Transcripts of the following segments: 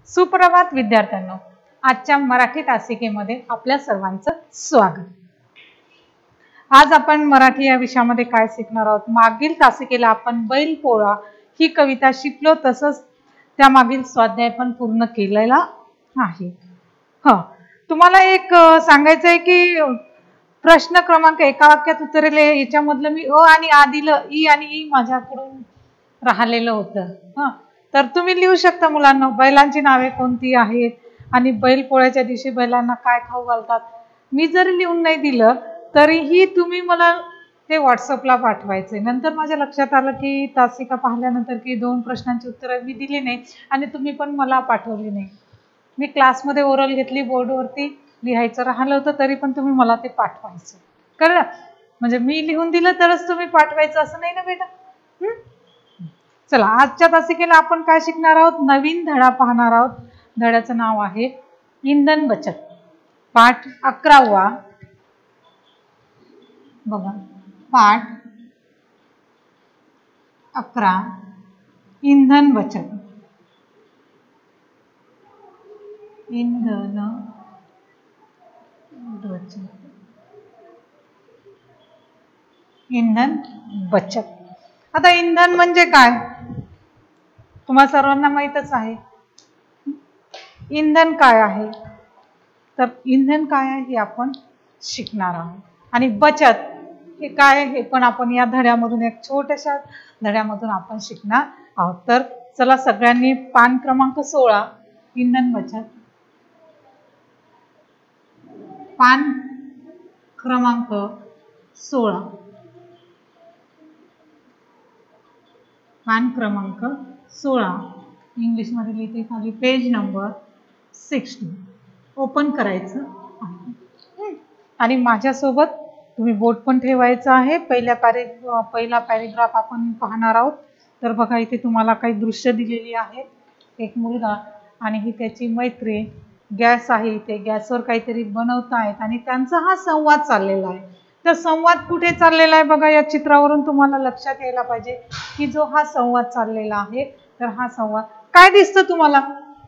सुप्रभात विद्यार्थ्यांनो, आजच्या मराठी तासिकेमध्ये आपल्या सर्वांचं स्वागत। आज आपण मराठी या विषयामध्ये काय शिकणार आहोत? मागील तासिकेला आपण बैलपोळा ही कविता शिकलो, तसंच त्या मागील स्वाध्याय पण पूर्ण केलेला आहे। तुम्हाला एक सांगायचं आहे की प्रश्न क्रमांक एका वाक्यात उत्तरे याच्यामधलं मी अ आणि आ दिलं, ई आणि ई माझ्याकडून राहिलेलं होतं। तर तुम्ही लिहू शकता मुलांना, बैलांची नावे कोणती आहेत आणि बैल पोळ्याच्या दिवशी बैलांना काय खाऊ घालतात। मी जरी लिहून नाही दिलं तरीही तुम्ही मला ते व्हॉट्सअपला पाठवायचे। नंतर माझ्या लक्षात आलं की तासिका पाहिल्यानंतर की 2 प्रश्नांची उत्तरं मी दिली नाही आणि तुम्ही पण मला पाठवली नाही। मी क्लासमध्ये ओरल घेतली, बोर्डवरती लिहायचं राहिलं होतं, तरी पण तुम्ही मला ते पाठवायचं। कळलं? म्हणजे मी लिहून दिलं तरच तुम्ही पाठवायचं असं नाही ना बेटा। चला, आजच्या तासिकेला आपण काय शिकणार आहोत? नवीन धडा पाहणार आहोत। धड्याचं नाव आहे इंधन बचत। पाठ 11वा बघा, पाठ 11 इंधन बचत। इंधन बचत, इंधन बचत। आता इंधन म्हणजे काय तुम्हाला सर्वांना माहीतच आहे। इंधन काय आहे? तर इंधन काय आहे हे आपण शिकणार आहोत। आणि बचत हे काय हे पण आपण या धड्यामधून, एक छोट्याशा धड्यामधून आपण शिकणार आहोत। तर चला सगळ्यांनी पान क्रमांक 16 इंधन बचत, पान क्रमांक 16, पान क्रमांक 16 इंग्लिश मध्ये लिहिते खाली, पेज नंबर 60 ओपन करायचं आहे। आणि माझ्यासोबत तुम्ही बोट पण ठेवायचं आहे। पहिला पॅरेग्राफ आपण पाहणार आहोत। तर बघा, इथे तुम्हाला काही दृश्य दिलेली आहेत। एक मुलगा आणि ही त्याची मैत्रीण, गॅस आहे, इथे गॅसवर काहीतरी बनवत आहेत आणि त्यांचा हा संवाद चाललेला आहे। तर संवाद कुठे चाललेला आहे बघा, या चित्रावरून तुम्हाला लक्षात यायला पाहिजे की जो हा संवाद चाललेला आहे, तर हा संवाद काय दिसतं तुम्हाला?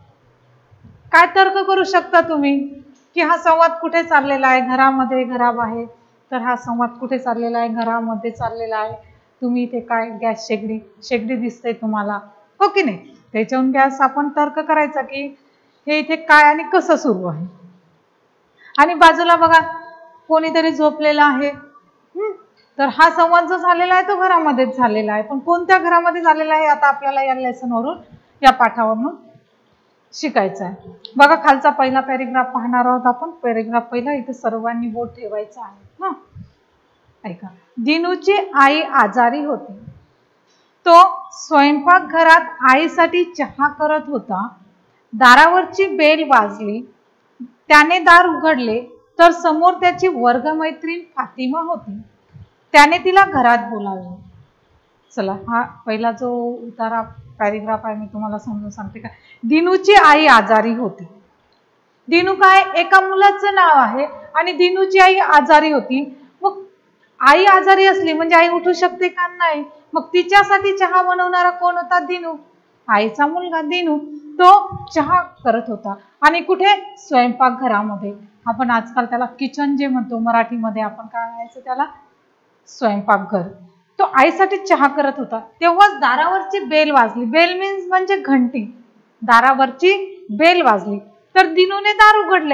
काय तर्क करू शकता तुम्ही की हा संवाद कुठे चाललेला आहे? घरामध्ये, घराबाहेर? तर हा संवाद कुठे चाललेला आहे? घरामध्ये चाललेला आहे। तुम्ही इथे काय, गॅस शेगडी दिसते तुम्हाला, हो की नाही? त्याच्यावरून गॅस आपण तर्क करायचा की हे इथे काय आणि कसं सुरू आहे। आणि बाजूला बघा कोणीतरी झोपलेला आहे। तर हा संवाद जो झालेला आहे तो घरामध्येच झालेला आहे, पण कोणत्या घरामध्ये झालेला आहे आता आपल्याला या लेसनवरून, या पाठावरून शिकायचं आहे। बघा, खालचा पहिला पॅरेग्राफ पाहणार आहोत आपण। पॅरेग्राफ पहिला, इथे सर्वांनी बोट ठेवायचं आहे। ऐका, दिनूची आई आजारी होती। तो स्वयंपाकघरात आईसाठी चहा करत होता। दारावरची बेल वाजली, त्याने दार उघडले तर समोर त्याची वर्गमैत्रीण फातिमा होती। त्याने तिला घरात बोलावले। चला, हा पहिला जो उतारा पॅरेग्राफ आहे मी तुम्हाला समजून सांगते का। दिनूची आई आजारी होती। दिनू काय, एका मुलाचं नाव आहे आणि दिनूची आई आजारी होती। मग आई आजारी असली म्हणजे आई उठू शकते का? नाही। मग तिच्यासाठी चहा बनवणारा कोण होता? दिनू, आईचा मुलगा दिनू। तो चहा करत होता आणि कुठे? स्वयंपाकघरामध्ये। आपण आजकाल त्याला किचन जे म्हणतो, मराठीमध्ये आपण काय म्हणायचं त्याला? स्वयंपाकघर। तो आईसाठी चहा करत होता, तेव्हाच दारावरची बेल वाजली। बेल मीन्स म्हणजे घंटी। दारावरची बेल वाजली तर दिनूने दार उघडले,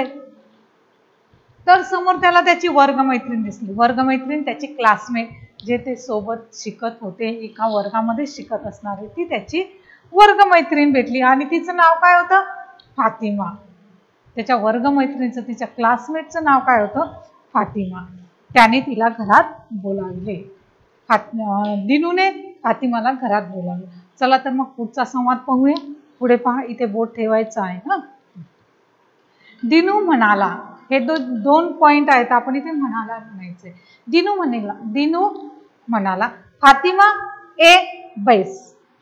तर समोर त्याला त्याची वर्गमैत्रीण दिसली। वर्गमैत्रीण त्याची क्लासमेट, जे ते सोबत शिकत होते, एका वर्गामध्ये शिकत असणारी ती त्याची वर्गमैत्रीण भेटली आणि तिचं नाव काय होतं? फातिमा। त्याच्या वर्गमैत्रिणीचं, तिच्या क्लासमेटचं नाव काय होतं? फातिमा। त्याने तिला घरात बोलावले। दिनूने फातिमाला घरात बोलावले। चला तर मग पुढचा संवाद पाहूया। पुढे पहा, इथे बोट ठेवायचं आहे। दिनू म्हणाला, हे 2 पॉइंट आहेत, आपण इथे म्हणाला म्हणायचे। दिनू म्हणाला, फातिमा ए बैस।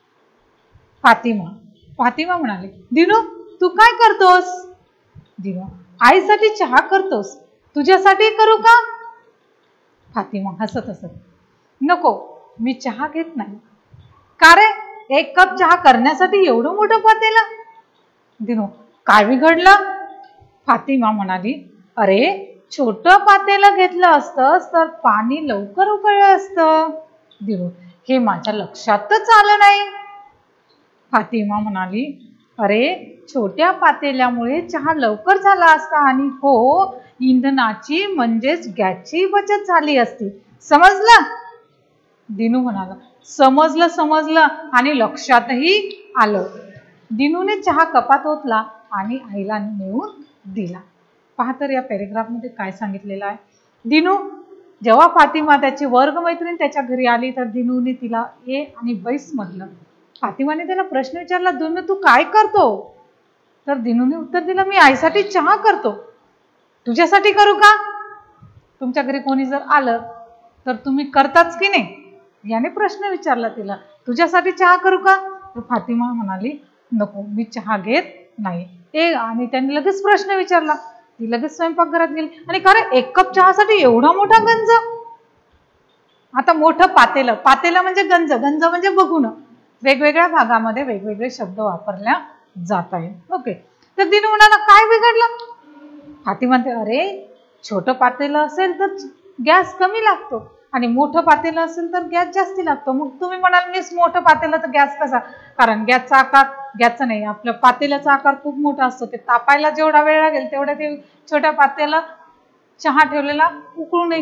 फातिमा म्हणाली, दिनू तू काय करतोस? दिनू, आईसाठी चहा करतोस, तुझ्यासाठी करू का? फातिमा हसत हसत, नको, मी चहा घेत नाही। का रे, 1 कप चहा करण्यासाठी एवढं मोठं पातेलं? दिनू, काय बिघडलं? फातिमा म्हणाली, अरे छोटं पातेलं घेतलं असतंस तर पाणी लवकर उकळलं असतं. दिनू, हे माझ्या लक्षातच आलं नाही. फातिमा म्हणाली, अरे छोट्या पातेल्यामुळे चहा लवकर झाला असता आणि हो, इंधनाची म्हणजेच गॅसची बचत झाली असती. समजलं? दिनू म्हणाला, समजलं समजलं आणि लक्षातही आलं. दिनूने चहा कपात ओतला आणि आईला नेऊन दिला. पहा तर या पॅरेग्राफमध्ये काय सांगितलेलं आहे. दिनू, जेव्हा फातिमा त्याची वर्गमैत्रीण त्याच्या घरी आली तर दिनूने तिला ए आणि बैस म्हटलं. फातिमाने त्याला प्रश्न विचारला, दिनू तू काय करतो? तर दिनूने उत्तर दिलं, मी आईसाठी चहा करतो. तुझ्यासाठी करू का? तुमच्या घरी कोणी जर आलं तर तुम्ही करताच की नाही? याने प्रश्न विचारला तिला, तुझ्यासाठी चहा करू का? तर फातिमा म्हणाली, नको, मी चहा घेत नाही. आणि त्यांनी लगेच प्रश्न विचारला. ती लगेच स्वयंपाकघरात गेली आणि खरं 1 कप चहासाठी एवढा मोठा गंज? आता मोठं पातेलं, पातेलं म्हणजे गंज, गंज म्हणजे बघून. वेगवेगळ्या भागामध्ये वेगवेगळे शब्द वापरल्या जात आहेत. ओके, तर दिनू म्हणाला, काय बिघडलं? फातिमा म्हणते, अरे छोटं पातेलं असेल तर गॅस कमी लागतो आणि मोठं पातेलं असेल तर गॅस जास्ती लागतो. मग तुम्ही म्हणाल, मीच मोठं पातेलं तर गॅस कसा? कारण गॅसचा आकार, गॅसचा नाही, आपल्या पातेल्याचा आकार खूप मोठा असतो. ते तापायला जेवढा वेळ लागेल तेवढ्या ते छोट्या पातेलं चहा ठेवलेला उकळणही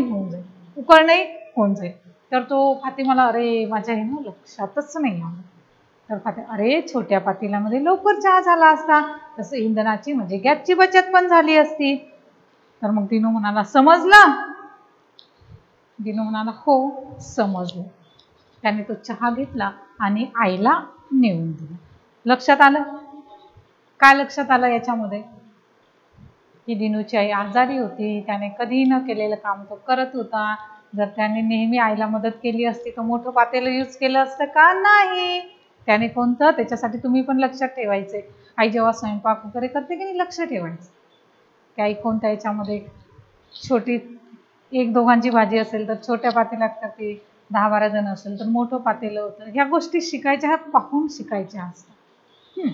होऊन जाईल. तर तो फातिमाला, अरे माझ्या हे ना लक्षातच नाही आलं. तर फातिमा, अरे छोट्या पातेल्यामध्ये लवकर चहा झाला असता, तसं इंधनाची म्हणजे गॅसची बचत पण झाली असती. तर मग दिनू म्हणाला, समजलं? दिनू म्हणाला, हो समजलं. त्याने तो चहा घेतला आणि आईला नेऊन दिला. लक्षात आलं? काय लक्षात आलं याच्यामध्ये? की दिनूची आई आजारी होती, त्याने कधीही न केलेलं काम तो करत होता. जर त्याने नेहमी आईला मदत केली असती तर मोठं पातेलं यूज केलं असतं का? नाही. त्याने कोणतं? त्याच्यासाठी तुम्ही पण लक्षात ठेवायचे. आई जेव्हा स्वयंपाक वगैरे करते की नाही, लक्ष ठेवायचं की आई कोणत्या याच्यामध्ये, छोटी 1-2 भाजी असेल तर छोट्या पातेल्यात करते, 10-12 जण असेल तर मोठं पातेलं होतं. ह्या गोष्टी शिकायच्या, ह्या पाहून शिकायच्या असतात.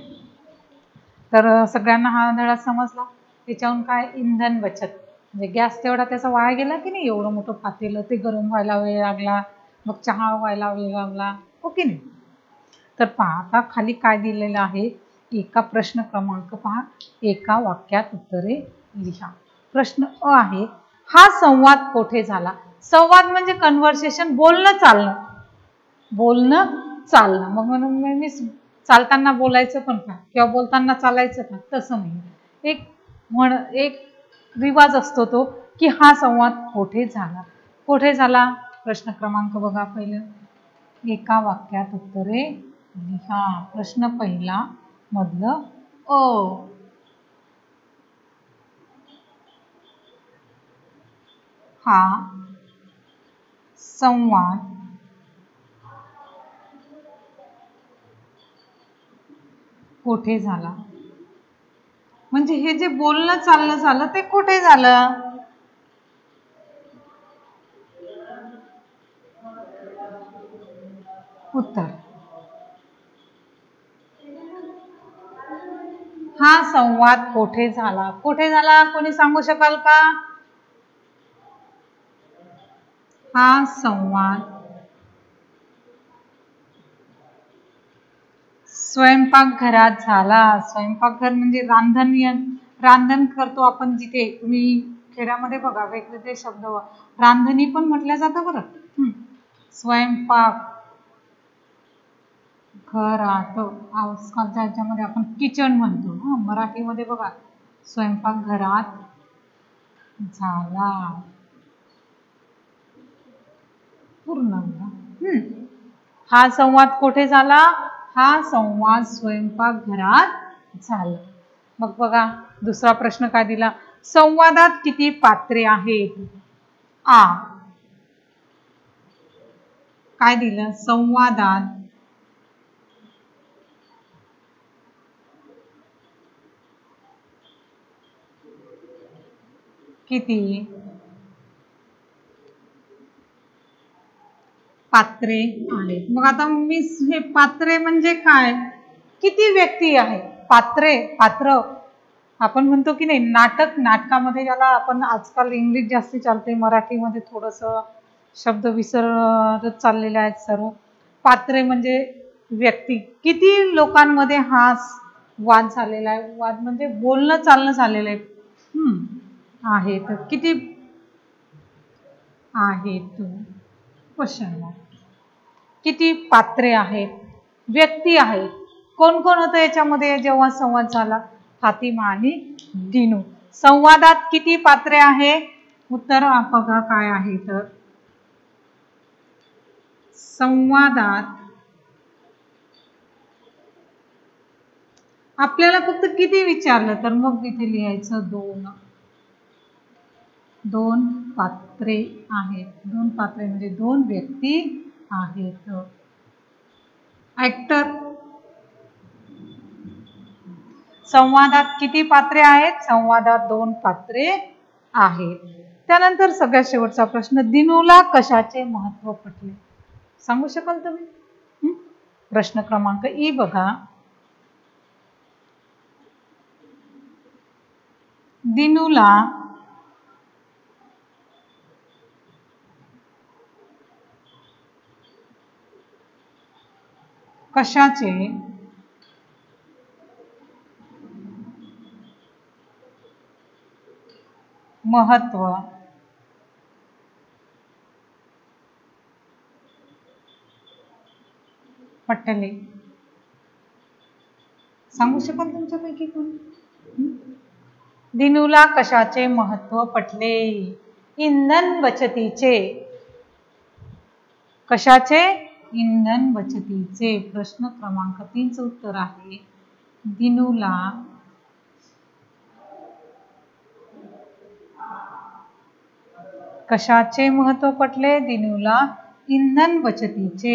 तर सगळ्यांना हा धडा समजला. त्याच्याहून काय, इंधन बचत म्हणजे गॅस तेवढा त्याचा वाया गेला की नाही. एवढं मोठं पातेलं, ते गरम व्हायला वेळ लागला, मग चहा व्हायला वेळ लागला, हो की नाही? तर पहा आता खाली काय दिलेलं आहे. एका प्रश्न क्रमांक पहा, एका वाक्यात उत्तरे लिहा. प्रश्न अ आहे, हा संवाद कोठे झाला? संवाद म्हणजे कन्व्हर्सेशन, बोलणं चालणं. बोलणं चालणं, मग म्हणून मी चालताना बोलायचं पण का किंवा बोलताना चालायचं का? तसं नाही. एक रिवाज असतो तो की हा संवाद कोठे झाला. कोठे झाला? प्रश्न क्रमांक बघा पहिलं, एका वाक्यात उत्तरे लिहा. प्रश्न पहिला मधलं अ, हा संवाद कोठे झाला? म्हणजे हे जे बोलणं चालणं झालं ते कुठे झालं? उत्तर, हा संवाद कोठे झाला? कुठे झाला? कोणी सांगू शकाल का? हा संवाद स्वयंपाकघरात झाला. स्वयंपाकघर म्हणजे रांधण करतो आपण जिथे. तुम्ही खेड्यामध्ये बघा वेगवेगळे शब्द, रांधणी पण म्हटल्या जातं बरं. स्वयंपाक घरात, आजकालच्या ह्याच्यामध्ये आपण किचन म्हणतो. मराठीमध्ये बघा, स्वयंपाकघरात झाला, पूर्ण. हा संवाद कुठे झाला? हा संवाद स्वयंपाकघरात झाला. मग बघा दुसरा प्रश्न काय दिला, संवादात किती पात्रे आहेत? आ, काय दिलं? संवादात किती पात्रे आहेत? मग आता हे पात्रे म्हणजे काय? किती व्यक्ती आहेत? पात्र आपण म्हणतो की नाही, नाटकामध्ये ज्याला आपण आजकाल इंग्लिश जास्ती चालते, मराठीमध्ये थोडंसं शब्द विसरत चाललेले आहेत सर्व. पात्रे म्हणजे व्यक्ती. किती लोकांमध्ये हा वाद झालेला आहे, वाद म्हणजे बोलणं चालणं झालेलं आहे. तर किती आहेत, क्वेश्चन मार्क. किती पात्रे आहेत, व्यक्ती आहेत. कोण कोण होतं याच्यामध्ये जेव्हा संवाद झाला? फातिमा आणि दिनू. संवादात किती पात्रे आहे? उत्तर बघा काय आहे तर संवादात आपल्याला फक्त किती विचारलं तर मग इथे लिहायचं दोन पात्रे आहेत. दोन पात्रे म्हणजे दोन व्यक्ती आहेत. ऍक्टर. संवादात किती पात्रे आहेत? संवादात दोन पात्रे आहेत. त्यानंतर सगळ्यात शेवटचा प्रश्न, दिनूला कशाचे महत्व पटले? सांगू शकाल तुम्ही? प्रश्न क्रमांक ई बघा. दिनूला कशाचे महत्व पटले? सांगू शकाल तुमच्यापैकी कोणी? दिनूला कशाचे महत्व पटले? इंधन बचतीचे. कशाचे? इंधन बचतीचे. प्रश्न क्रमांक 3 चं उत्तर आहे दिनूला कशाचे महत्व पटले? दिनूला इंधन बचतीचे.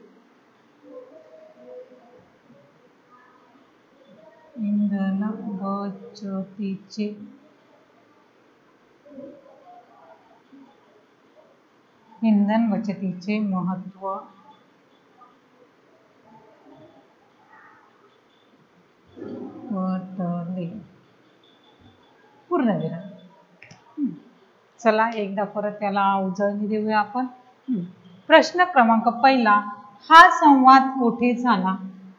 इंधन बचतीचे. इंधन बचतीचे महत्व पटले. पूर्णविराम. चला एकदा परत त्याला उजळणी देऊया आपण. प्रश्न क्रमांक पहिला, हा संवाद कोठे झाला?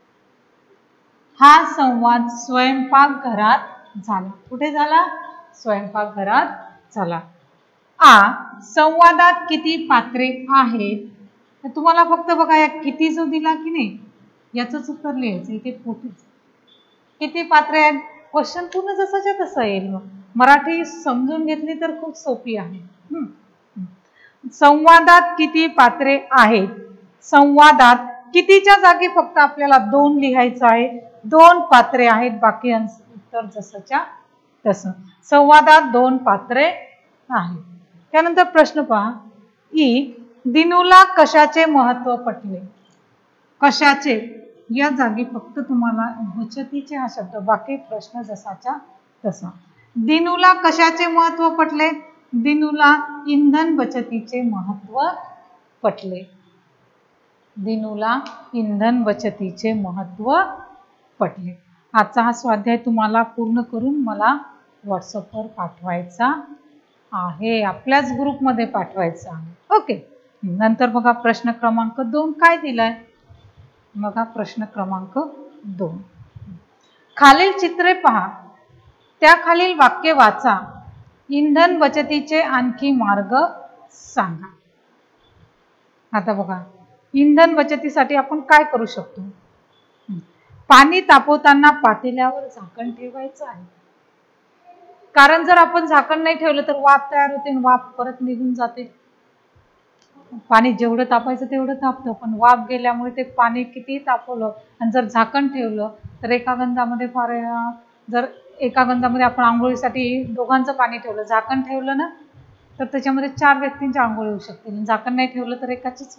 हा संवाद स्वयंपाकघरात झाला. कुठे झाला? स्वयंपाकघरात झाला. संवादात किती पात्रे आहेत? तुम्हाला फक्त बघा या किती जो दिला की नाही याचंच उत्तर लिहायचं. इथे किती पात्रे आहेत? क्वेश्चन पूर्ण जसाच्या तसा येईल. मराठी समजून घेतली तर खूप सोपी आहे. संवादात किती पात्रे आहेत? संवादात कितीच्या जागी फक्त आपल्याला 2 लिहायचं आहे. 2 पात्रे आहेत, बाकी उत्तर जसंच्या तसं. संवादात 2 पात्रे आहेत. त्यानंतर प्रश्न पहा. दिनूला कशाचे महत्व पटले? कशाचे या जागी फक्त तुम्हाला बचतीचे हा शब्द, बाकी प्रश्न जसाच्या तसा. दिनूला कशाचे महत्व पटले? दिनूला इंधन बचतीचे महत्व पटले. दिनूला इंधन बचतीचे महत्व पटले. आजचा हा स्वाध्याय तुम्हाला पूर्ण करून मला व्हॉट्सअपवर पाठवायचा आहे, आपल्याच ग्रुपमध्ये पाठवायचा आहे. ओके. नंतर बघा प्रश्न क्रमांक 2 काय दिलाय? बघा प्रश्न क्रमांक 2. खालील चित्रे पहा, त्याखालील वाक्य वाचा. इंधन बचतीचे आणखी मार्ग सांगा. आता बघा इंधन बचतीसाठी आपण काय करू शकतो? पाणी तापवताना पातेल्यावर झाकण ठेवायचं आहे. कारण जर आपण झाकण नाही ठेवलं तर वाफ तयार होते, वाफ परत निघून जाते. पाणी जेवढं तापायचं तेवढं तापतं, पण वाफ गेल्यामुळे ते पाणी किती तापवलं आणि जर झाकण ठेवलं तर एका गंजामध्ये जर एका गंजामध्ये आपण आंघोळीसाठी दोघांचं पाणी ठेवलं, झाकण ठेवलं ना, तर त्याच्यामध्ये 4 व्यक्तींची आंघोळ होऊ शकते. झाकण नाही ठेवलं तर एकाचीच.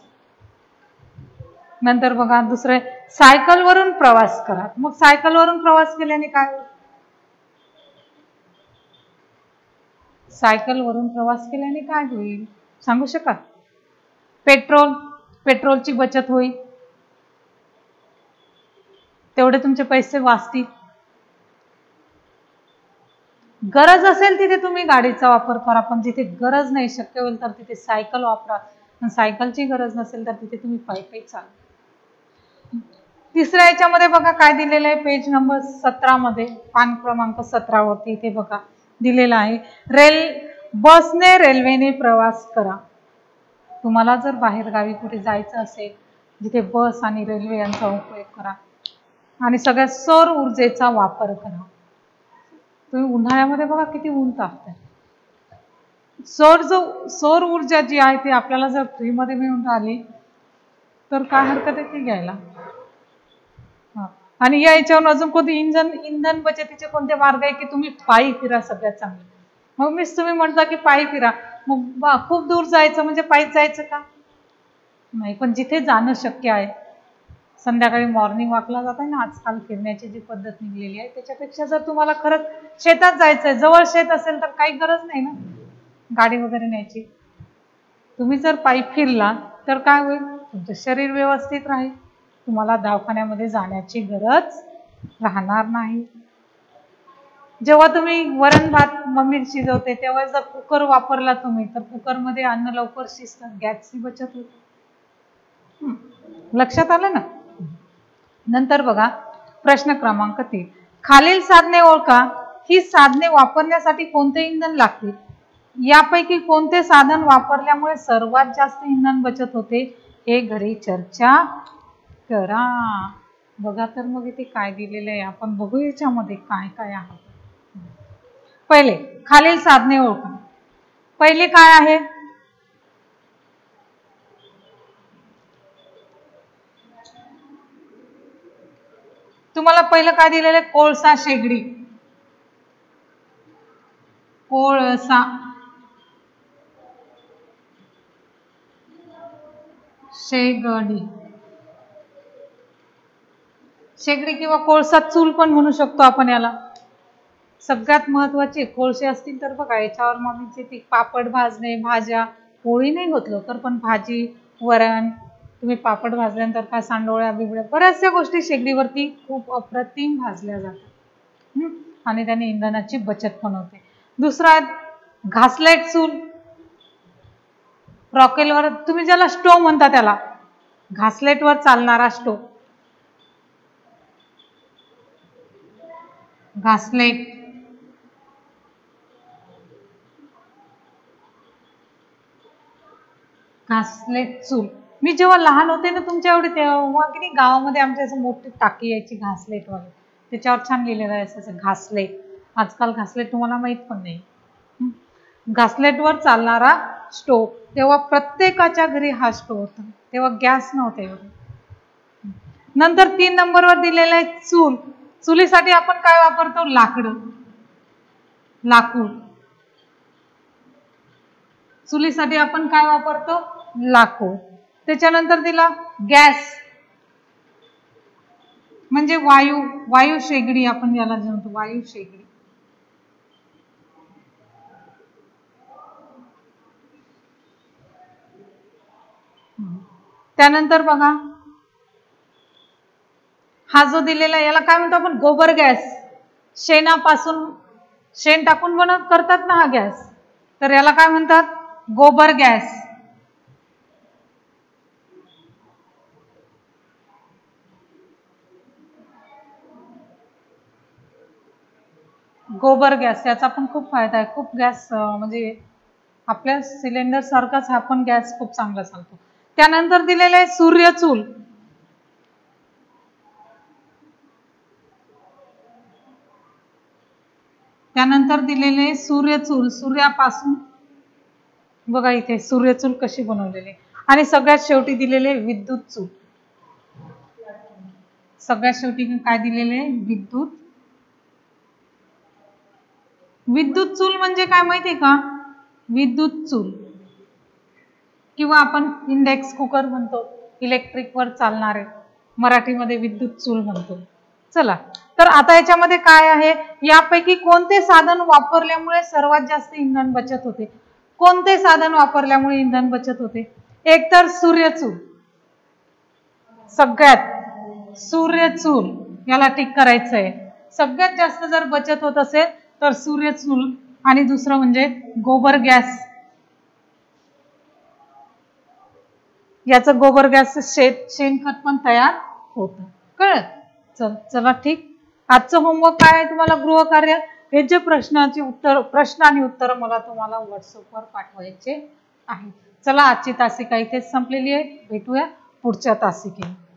नंतर बघा दुसरे, सायकलवरून प्रवास करा. मग सायकलवरून प्रवास केल्याने काय? सायकलवरून प्रवास केल्याने काय होईल सांगू शकाल? पेट्रोलची बचत होईल, तेवढे तुमचे पैसे वाचतील. गरज असेल तिथे तुम्ही गाडीचा वापर करा, पण जिथे गरज नाही, शक्य होईल तर तिथे सायकल वापरा. सायकलची गरज नसेल तर तिथे तुम्ही पायी चाला. तिसऱ्या याच्यामध्ये बघा काय दिलेलं आहे, पेज नंबर 17 मध्ये, पान क्रमांक 17 वरती इथे बघा दिलेलं आहे, बसने रेल्वेने प्रवास करा. तुम्हाला जर बाहेर गावी कुठे जायचं असेल जिथे बस आणि रेल्वे यांचा उपयोग करा आणि सगळ्यात सौर ऊर्जेचा वापर करा. तुम्ही उन्हाळ्यामध्ये बघा किती ऊन तापतं. सौर ऊर्जा जी आहे ती आपल्याला जर फ्रीमध्ये मिळून राहिली तर काय हरकत आहे ती घ्यायला. आणि या याच्यावर अजून कोणते इंधन बचतीचे कोणते मार्ग आहे की तुम्ही पायी फिरा सगळ्यात चांगलं. मग मीच तुम्ही म्हणता की पायी फिरा, मग खूप दूर जायचं म्हणजे पायीच जायचं का? नाही, पण जिथे जाणं शक्य आहे, संध्याकाळी मॉर्निंग वॉकला जाताय ना आजकाल, फिरण्याची जी पद्धत निघलेली आहे त्याच्यापेक्षा जर तुम्हाला खरंच शेतात जायचंय, जवळ शेत असेल तर काही गरज नाही ना गाडी वगैरे न्यायची. तुम्ही जर पायी फिरला तर काय होईल, तुमचं शरीर व्यवस्थित राहील, तुम्हाला दवाखान्यामध्ये जाण्याची गरज राहणार नाही. जेव्हा तुम्ही वरण भात मम्मी शिजवते तेव्हा जर कुकर वापरला तुम्ही तर कुकरमध्ये अन्न लवकर शिजतं, गॅसची बचत होते. लक्षात आलं ना? नंतर बघा प्रश्न क्रमांक 3, खालील साधने ओळखा. ही साधने वापरण्यासाठी कोणते इंधन लागते? यापैकी कोणते साधन वापरल्यामुळे सर्वात जास्त इंधन बचत होते हे घरी चर्चा करा. बघा तर मग इथे काय दिलेलं आहे, आपण बघू याच्यामध्ये काय काय आहे. पहिले खालील साधने ओळखा. पहिले काय आहे? तुम्हाला पहिलं काय दिलेलं आहे? कोळसा शेगडी. कोळसा शेगडी, शेगडी किंवा कोळसा चूल पण म्हणू शकतो आपण याला. सगळ्यात महत्वाचे कोळसे असतील तर बघा याच्यावर मग ती पापड भाजणे, भाज्या, पोळी नाही होत लवकर पण भाजी वरण, तुम्ही पापड भाजल्यानंतर काय सांडोळ्या बिबड्या बऱ्याचशा गोष्टी शेगडीवरती खूप अप्रतिम भाजल्या जातात आणि त्याने इंधनाची बचत पण होते. दुसरा घासलेट चूल, रॉकेलवर तुम्ही ज्याला स्टोव म्हणता त्याला घासलेटवर चालणारा स्टोव, घासलेट. घासलेट चूल, मी जेव्हा लहान होते ना तुमच्या एवढे तेव्हा की नाही गावामध्ये आमच्या असं मोठी टाकी यायची घासलेट वाली, त्याच्यावर छान लिहिलेलं असायचं घासलेट. आजकाल घासलेट तुम्हाला माहित पण नाही. घासलेटवर चालणारा स्टोव, तेव्हा प्रत्येकाच्या घरी हा स्टोव होता, तेव्हा गॅस नव्हते एवढे. नंतर 3 नंबरवर दिलेलं आहे चूल. चुलीसाठी आपण काय वापरतो? लाकडं, लाकूड. चुलीसाठी आपण काय वापरतो? लाकूड. त्याच्यानंतर दिला गॅस म्हणजे वायू शेगडी आपण याला म्हणतो, वायू शेगडी. त्यानंतर बघा हा जो दिलेला याला काय म्हणतो आपण? गोबर गॅस. शेणापासून शेण टाकून करतात ना हा गॅस, तर याला काय म्हणतात? गोबर गॅस. गोबर गॅस याचा पण खूप फायदा आहे. खूप गॅस म्हणजे आपल्या सिलेंडर सारखाच हा पण गॅस खूप चांगला चालतो. त्यानंतर दिलेलं आहे सूर्यचूल. त्यानंतर दिलेले सूर्यचूल, सूर्यापासून बघा इथे सूर्यचूल कशी बनवलेली. आणि सगळ्यात शेवटी दिलेले विद्युत चूल. सगळ्यात शेवटी काय दिलेले? विद्युत चूल म्हणजे काय माहितीये का? विद्युत चूल किंवा आपण इंडेक्स कुकर म्हणतो, इलेक्ट्रिक वर चालणारे, मराठीमध्ये विद्युत चूल म्हणतो. चला तर आता याच्यामध्ये काय आहे, यापैकी कोणते साधन वापरल्यामुळे सर्वात जास्त इंधन बचत होते? कोणते साधन वापरल्यामुळे इंधन बचत होते? एक तर सूर्यचूल, सगळ्यात सूर्यचूल याला टिक करायचंय. सगळ्यात जास्त जर बचत होत असेल तर सूर्यचूल आणि दुसरं म्हणजे गोबर गॅस. याचं गोबर गॅस शेणखत पण तयार होतं. कळलं? चला ठीक. आजचं होमवर्क काय आहे तुम्हाला गृहकार्य? हे जे प्रश्न आणि उत्तर मला तुम्हाला व्हॉट्सअपवर पाठवायचे आहे. चला आजची तासिका इथेच संपलेली आहे. भेटूया पुढच्या तासिकेत.